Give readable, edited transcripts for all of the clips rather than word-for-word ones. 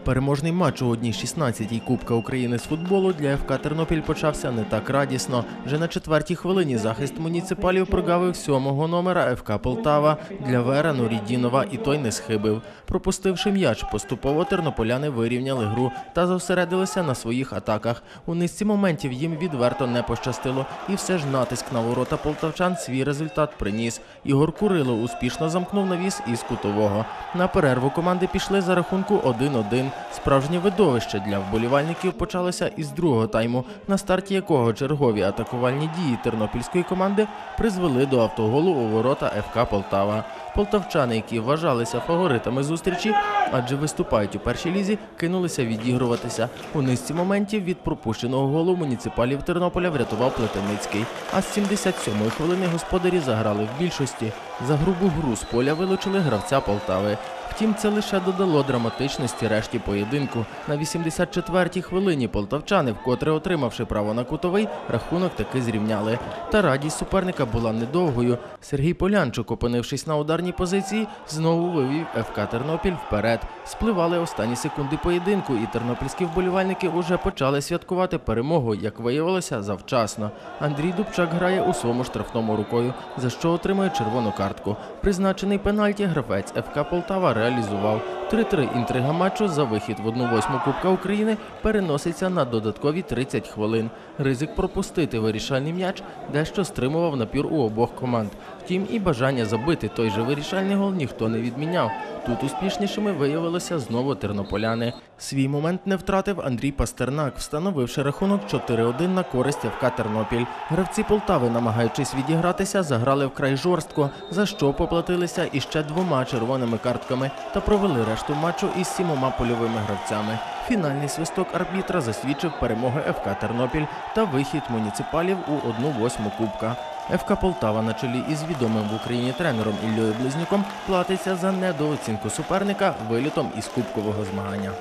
Переможний матч у 1/16 Кубка України з футболу для ФК Тернопіль почався не так радісно. Вже на 4-й хвилині захист муніципалів прогавив 7-го номера ФК Полтава для Вера Нуріддінова, і той не схибив. Пропустивши м'яч, поступово тернополяни вирівняли гру та зосередилися на своїх атаках. У низці моментів їм відверто не пощастило, і все ж натиск на ворота полтавчан свій результат приніс. Ігор Курило успішно замкнув навіс із кутового. На перерву команди пішли за рахунку 1-1. Справжнє видовище для вболівальників почалося із другого тайму, на старті якого чергові атакувальні дії тернопільської команди призвели до автоголу у ворота ФК Полтава. Полтавчани, які вважалися фаворитами зустрічі, адже виступають у першій лізі, кинулися відігруватися. У низці моментів від пропущеного голу муніципалів Тернополя врятував Плетеницький. А з 77-ї хвилини господарі заграли в більшості. За грубу гру з поля вилучили гравця Полтави. Втім, це лише додало драматичності решті поєдинку. На 84-й хвилині полтавчани, вкотре отримавши право на кутовий, рахунок таки зрівняли. Та радість суперника була недовгою. Сергій Полянчук, опинившись на ударній позиції, знову вивів ФК Тернопіль вперед. Спливали останні секунди поєдинку, і тернопільські вболівальники уже почали святкувати перемогу, як виявилося, завчасно. Андрій Дубчак грає у своєму штрафному рукою, за що отримує червону картку. Призначений пенальті гравець ФК Полтава реалізував. 3-3 інтрига матчу за вихід в 1/8 Кубка України переноситься на додаткові 30 хвилин. Ризик пропустити вирішальний м'яч дещо стримував напір у обох команд. Втім, і бажання забити той же вирішальний гол ніхто не відміняв. Тут успішнішими виявилися знову тернополяни. Свій момент не втратив Андрій Пастернак, встановивши рахунок 4-1 на користь ФК Тернопіль. Гравці Полтави, намагаючись відігратися, заграли вкрай жорстко, за що поплатилися іще 2 червоними картками та провели решту матчу із 7 польовими гравцями. Фінальний свисток арбітра засвідчив перемоги ФК Тернопіль та вихід муніципалів у 1/8 Кубка. ФК Полтава на чолі із відомим в Україні тренером Іллею Близнюком платиться за недооцінку суперника вилітом із кубкового змагання.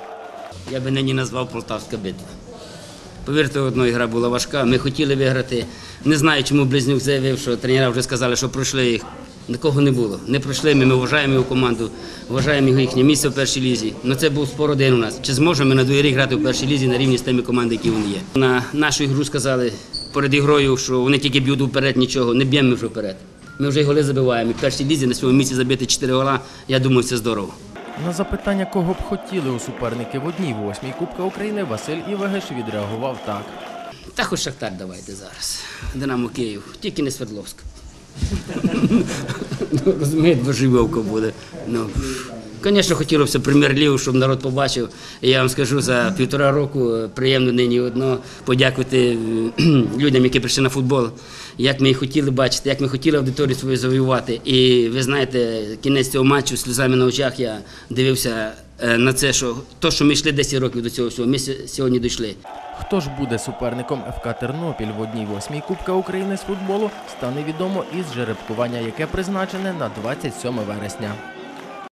Я би нині назвав Полтавська битва. Повірте, одна гра була важка, ми хотіли виграти. Не знаю, чому Близнюк заявив, що тренери вже сказали, що пройшли їх. Такого не було. Не пройшли ми вважаємо його команду, вважаємо їхнє місце в першій лізі. Але це був спор один у нас. Чи зможемо ми на другий рік грати в першій лізі на рівні з тими командами, які вони є. На нашу ігру сказали перед ігрою, що вони тільки б'ють вперед, нічого, не б'ємо ми вже вперед. Ми вже голи забиваємо. І в першій лізі на своєму місці забити 4 гола, я думаю, це здорово. На запитання, кого б хотіли у суперники в 1/8 Кубка України, Василь Івегеш відреагував так. Та хоч Шахтар давайте зараз. Динамо Київ, тільки не Свердловськ. Розумієте, бо Живовка буде. Звісно, хотілося прем'єр-лігу, щоб народ побачив. І я вам скажу, за 1,5 року приємно нині одно подякувати людям, які прийшли на футбол. Як ми їх хотіли бачити, як ми хотіли аудиторію свою завоювати. І ви знаєте, кінець цього матчу, сльозами на очах, я дивився на це, що то, що ми йшли 10 років до цього всього, ми сьогодні дійшли. Хто ж буде суперником ФК Тернопіль в 1/8 Кубка України з футболу, стане відомо із жеребкування, яке призначене на 27 вересня.